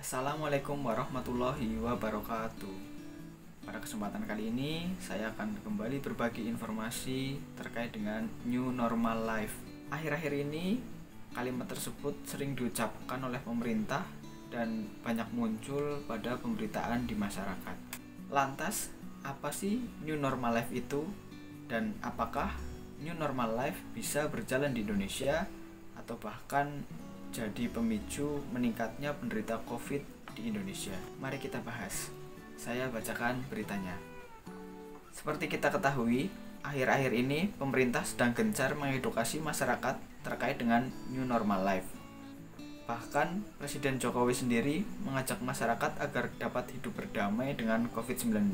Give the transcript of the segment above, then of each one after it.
Assalamualaikum warahmatullahi wabarakatuh. Pada kesempatan kali ini saya akan kembali berbagi informasi terkait dengan new normal life. Akhir-akhir ini kalimat tersebut sering diucapkan oleh pemerintah dan banyak muncul pada pemberitaan di masyarakat. Lantas, apa sih new normal life itu? Dan apakah new normal life bisa berjalan di Indonesia atau bahkan jadi pemicu meningkatnya penderita COVID di Indonesia? Mari kita bahas. Saya bacakan beritanya. Seperti kita ketahui, akhir-akhir ini pemerintah sedang gencar mengedukasi masyarakat terkait dengan new normal life. Bahkan Presiden Jokowi sendiri mengajak masyarakat agar dapat hidup berdamai dengan COVID-19.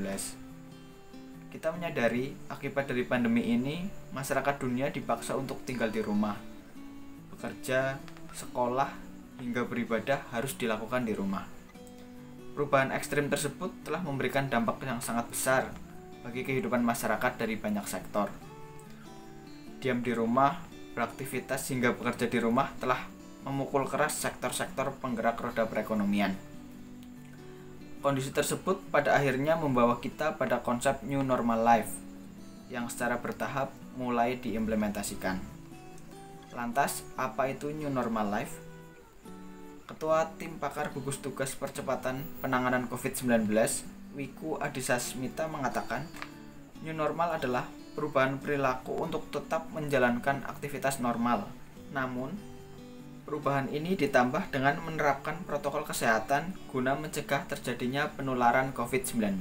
Kita menyadari akibat dari pandemi ini, masyarakat dunia dipaksa untuk tinggal di rumah, bekerja, sekolah, hingga beribadah harus dilakukan di rumah. Perubahan ekstrim tersebut telah memberikan dampak yang sangat besar bagi kehidupan masyarakat dari banyak sektor. Diam di rumah, beraktivitas hingga bekerja di rumah telah memukul keras sektor-sektor penggerak roda perekonomian. Kondisi tersebut pada akhirnya membawa kita pada konsep new normal life yang secara bertahap mulai diimplementasikan. Lantas, apa itu new normal life? Ketua Tim Pakar Gugus Tugas Percepatan Penanganan COVID-19, Wiku Adhisa Smita mengatakan, new normal adalah perubahan perilaku untuk tetap menjalankan aktivitas normal. Namun, perubahan ini ditambah dengan menerapkan protokol kesehatan guna mencegah terjadinya penularan COVID-19.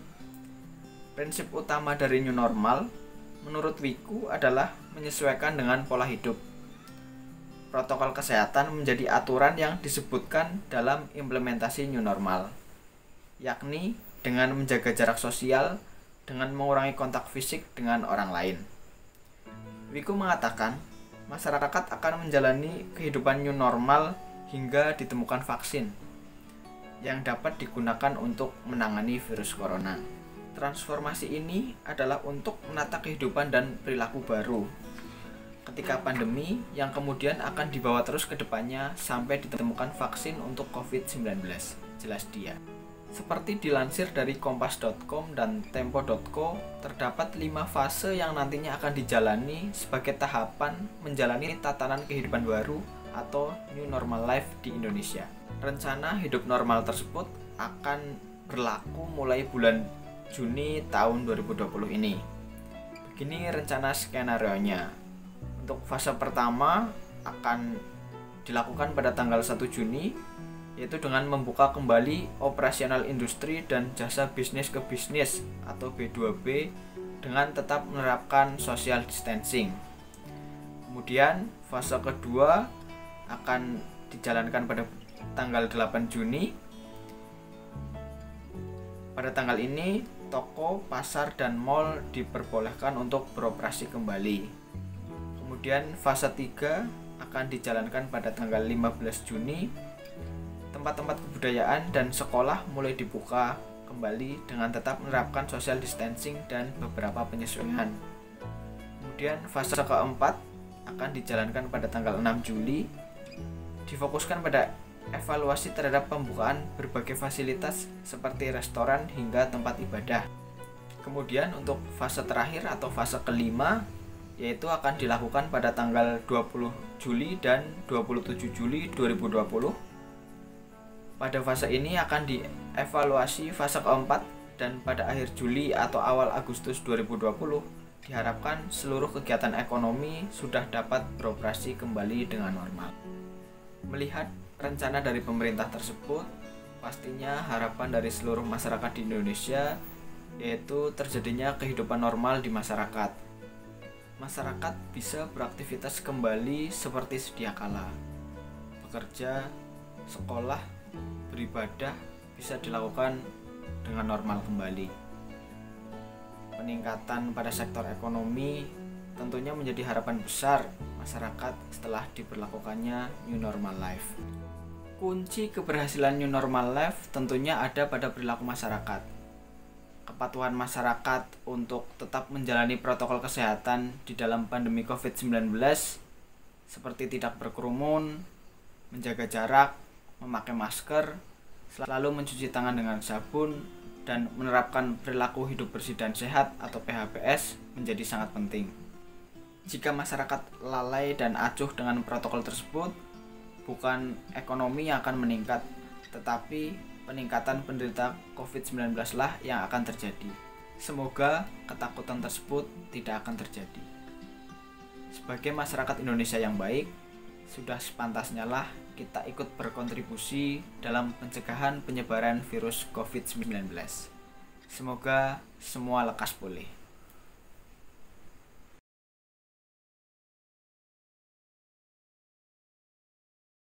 Prinsip utama dari new normal, menurut Wiku, adalah menyesuaikan dengan pola hidup. Protokol kesehatan menjadi aturan yang disebutkan dalam implementasi new normal, yakni dengan menjaga jarak sosial dengan mengurangi kontak fisik dengan orang lain. Wiku mengatakan, masyarakat akan menjalani kehidupan new normal hingga ditemukan vaksin yang dapat digunakan untuk menangani virus corona. Transformasi ini adalah untuk menata kehidupan dan perilaku baru ketika pandemi yang kemudian akan dibawa terus ke depannya sampai ditemukan vaksin untuk COVID-19, jelas dia. Seperti dilansir dari kompas.com dan tempo.co, terdapat 5 fase yang nantinya akan dijalani sebagai tahapan menjalani tatanan kehidupan baru atau new normal life di Indonesia. Rencana hidup normal tersebut akan berlaku mulai bulan Juni tahun 2020 ini. Begini rencana skenario-nya. Untuk fase pertama akan dilakukan pada tanggal 1 Juni, yaitu dengan membuka kembali operasional industri dan jasa bisnis ke bisnis atau B2B dengan tetap menerapkan social distancing. Kemudian fase kedua akan dijalankan pada tanggal 8 Juni. Pada tanggal ini, toko, pasar, dan mal diperbolehkan untuk beroperasi kembali. Kemudian fase 3 akan dijalankan pada tanggal 15 Juni. Tempat-tempat kebudayaan dan sekolah mulai dibuka kembali dengan tetap menerapkan social distancing dan beberapa penyesuaian. Kemudian fase keempat akan dijalankan pada tanggal 6 Juli. Difokuskan pada evaluasi terhadap pembukaan berbagai fasilitas seperti restoran hingga tempat ibadah. Kemudian untuk fase terakhir atau fase kelima, yaitu akan dilakukan pada tanggal 20 Juli dan 27 Juli 2020. Pada fase ini akan dievaluasi fase keempat dan pada akhir Juli atau awal Agustus 2020 diharapkan seluruh kegiatan ekonomi sudah dapat beroperasi kembali dengan normal. Melihat rencana dari pemerintah tersebut, pastinya harapan dari seluruh masyarakat di Indonesia yaitu terjadinya kehidupan normal di masyarakat. Masyarakat bisa beraktivitas kembali seperti sedia kala. Bekerja, sekolah, beribadah bisa dilakukan dengan normal kembali. Peningkatan pada sektor ekonomi tentunya menjadi harapan besar masyarakat setelah diberlakukannya new normal life. Kunci keberhasilan new normal life tentunya ada pada perilaku masyarakat. Kepatuhan masyarakat untuk tetap menjalani protokol kesehatan di dalam pandemi COVID-19 seperti tidak berkerumun, menjaga jarak, memakai masker, selalu mencuci tangan dengan sabun, dan menerapkan perilaku hidup bersih dan sehat atau PHBS menjadi sangat penting. Jika masyarakat lalai dan acuh dengan protokol tersebut, bukan ekonomi yang akan meningkat, tetapi peningkatan penderita COVID-19 lah yang akan terjadi. Semoga ketakutan tersebut tidak akan terjadi. Sebagai masyarakat Indonesia yang baik, sudah sepantasnya lah kita ikut berkontribusi dalam pencegahan penyebaran virus COVID-19. Semoga semua lekas pulih.